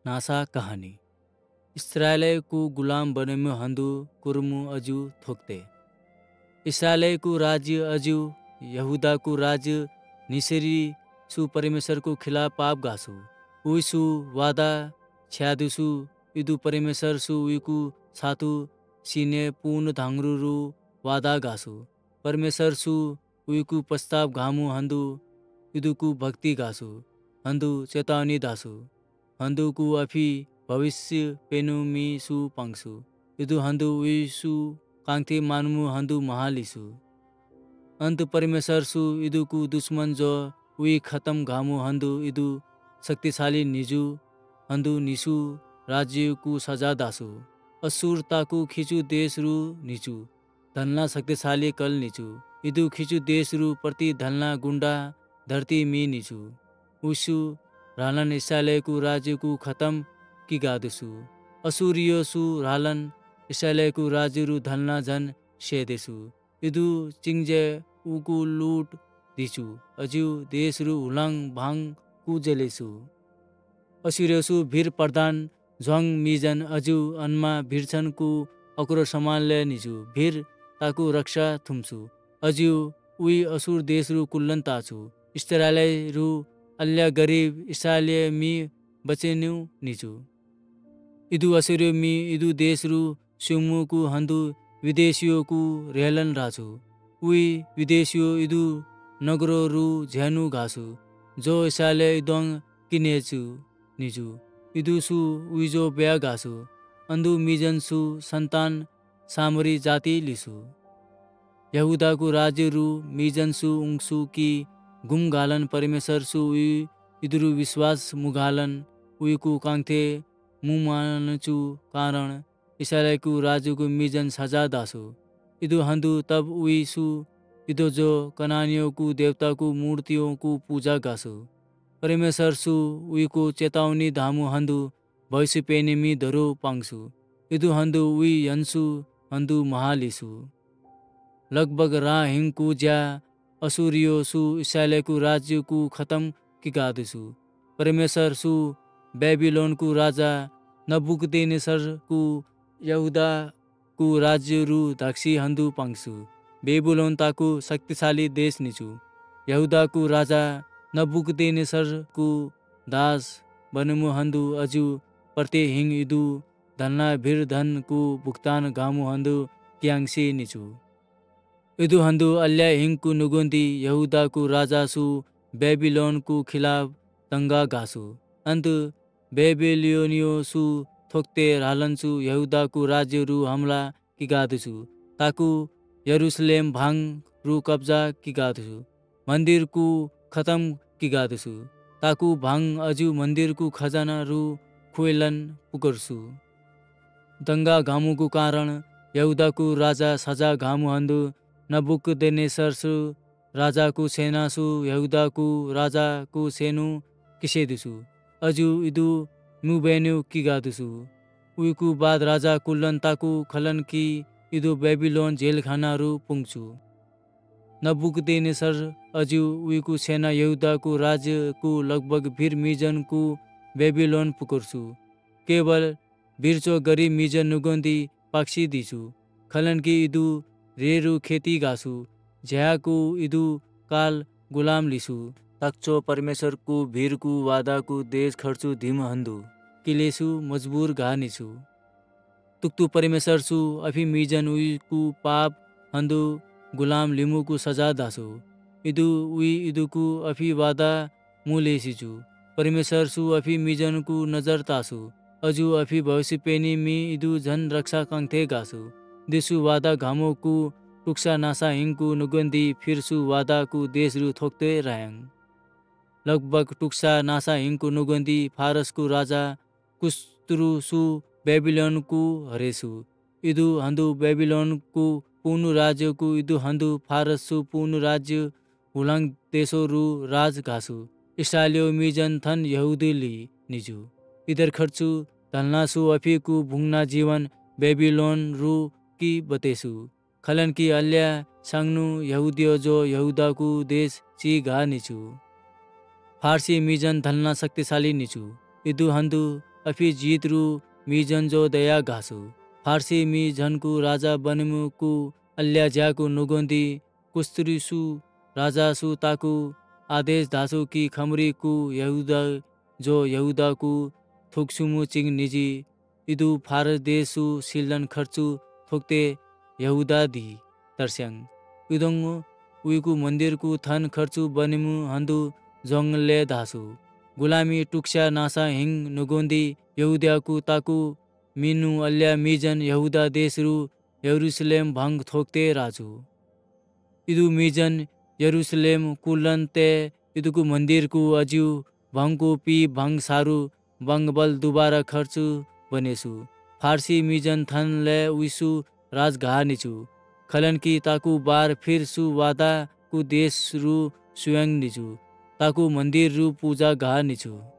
NASA कहानी इस्राएलको गुलाम बनेमु हन्दु कुर्मु अजु थोक्ते इस्राएलको राज्य अजु यहुदाको राज्य निसेरी सु परमेश्वरको खिलाफ पाप गासु उइसु वादा छ्यादुसु इदु परमेश्वर सु उइकु सातु सिने पूर्ण धांग्रुरु वादा गासु परमेश्वर सु उइकु प्रस्ताव घामु हन्दु इदुकु भक्ति गासु हन्दु चेतावनी दासु हन्दुकु अफी भविष्य पेनुमी सु पांगसु इदु हन्दु उइसु कांगथे मानमु हन्दु महालिसु अंत परमेश्वर सु इदुकु दुश्मन जो उइ खत्म घामु हन्दु इदु शक्तिशाली निजु हन्दु निसु राज्यकु सजा दासु असुरताकु खिचु देश रु निचु धनला शक्तिशाली कल निचु इदु खिचु देश रु प्रति धनला गुंडा धरती मी निचु उसु रालन इस्राएलको राज्यकु खत्म की गादसु असुरियो सु रालन इस्राएलको राज्य रु धनला झन शेदेसु इदु चिंजे उकु लूट दिचु अजु देश रु हुलांग भांग कु जेलेसु असुरियोसु भीर प्रधान ज्वांग मिजन अजु अनमा भीरछन कु अकुरो समानले निजु भीर ताकु रक्षा थुम्सु अजु उइ असुर देश रु कुल्लन ताछु इस्राएल रु अल्ल्या गरीब इस्राएल मी बचेनु निजु इदु असुरियो मी इदु देश रु सुमु कु हन्दु विदेशियों कु रेलन राछु उइ विदेशियो इदु नगरो रु झ्यानु घासु जो इस्राएल इदोंग किनेछु निजु इदु सु उइजो ब्या घासु अंदु मिजन सु संतान सामरी जाति लिसु यहुदा को राज्य रु मिजन सु उंगसु की गुम गालन परमेश्वर सु उइ इदुरु विश्वास मुगालन उइ कु कांगथे मुमानचु कारण इस्राएल को राज्य को मिजन सजा दासु इदु हन्दु तब उइ सु इदो जो कनानियों को देवता को मूर्तियों को पूजा गासु परमेश्वर सु उइ को चेतावनी धामु हन्दु भविष्य पेनेमी धरो पांगसु इदु हन्दु उइ यन्सु हन्दु महालिसु लगभग रा हिंग को ज्या असुरियो सु इस्राएल को राज्य को खत्म की गादसु परमेश्वर सु बेबीलोन को राजा नबुकदनेस्सर को यहुदा को राज्य रु धाक्सी हन्दु पांगसु बेबीलोन ताकु शक्तिशाली देश निचु यहुदा को राजा नबुकदनेस्सर को दास बनमु हन्दु अजु प्रति हिंग इदु धनला भीर धन को भुगतान गामु हन्दु क्यांगसी निचु इदु हन्दु अल्ल्या हिंग को नुगुंदी यहुदा को राजा सु बेबीलोन को खिलाफ दंगा घासु अंत बेबीलोनियो सु थोक्ते रालन्सु यहुदा को राज्य रु हमला की गादसु ताकु यरूशलेम भांग रु कब्जा की गादसु मंदिर को खत्म की गादसु ताकु भांग अजु मंदिर को खजाना रु खुएलन पुकरसु दंगा घामु को कारण यहुदा को राजा सजा घामु हन्दु नबुकदनेस्सर सु राजा को सेना सु यहुदा को राजा को सेनु किसेदुसु अजु इदु मुबेनु की गादुसु उइकु बाद राजा कुल्लन ताकु खलन की इदु बेबीलोन जेल खाना रु पुंगसु नबुकदनेस्सर अजु उइकु सेना यहुदा को राज्य को लगभग भीर मिजन को बेबीलोन पुकरसु केवल बिरचो गरीब मिजन नुगंदी पाक्षी दिसु खलन की इदु रेरु खेती गासु झ्याकु इदु काल गुलाम लिसु तक्चो परमेश्वर को भीर को वादा को देश खर्चु धिम हन्दु किलेसु मजबूर गानिसु तुक्तु परमेश्वर सु अफी मिजन उइ को पाप हन्दु गुलाम लिमु को सजा दासु इदु उइ इदु को अफी वादा मुलेसिचु परमेश्वर सु अफी मिजन को नजर तासु अजु अफी भविष्य पेनी मी इदु झन रक्षा कांगथे गासु दिसु वादा घामो को टुक्सा नासा हिंग को नुगंदी फिर सु वादा को देश रु थोक्ते रायंग लगभग टुक्सा नासा हिंग को नुगंदी फारस को राजा कुस्तुरु सु बेबीलोन को हरेसु इदु हन्दु बेबीलोन को पूर्ण राज्य को इदु हन्दु फारस सु पूर्ण राज्य हुलांग देशो रु राज घासु इस्राएलियो मिजन थन यहुदीली निजु इधर खर्चु धलना सु अफी को भुंगना जीवन बेबीलोन रु की बतेसु खलन की अल्ल्या सांगनु यहुदियो जो यहुदा को देश ची घा निचु फारसी मिजन धलना शक्तिशाली निचु इदु हन्दु अफी जीत रू मीजन जो दया घासु फारसी मी झनको राजा बनेमुकु अल्ल्या ज्याको नुगोन्दी कुस्तुरीसु राजा सु ताकु आदेश धासु की खमरी कु यहुदा जो यहुदा कु थुक्सुमु चिंग निजी इदु फारस देशु सिल्दन खर्चु थोक्ते यहुदा दी तरस्यांग इदोंग उइकु मंदिर कु थन खर्चु बनेमु हंदु जोंगले धासु गुलामी टुक्सा नासा हिंग नुगोंदी यहुदा कु ताकु मीनु अल्ल्या मीजन यहुदा देशरु यरूशलेम भंग थोक्ते राजु इदु मीजन यरूशलेम कुलन ते इदुकु मंदिर कु अज्यू भंगकु पी भंग सारू बंगबल दोबारा खर्चु बनेसु फारसी मीजन थन ले उइसु राजघा निचु खलन की ताकु बार फिर सु वादा कु देश रु स्वयं निचु ताकु मंदिर रु पूजा घा निचु।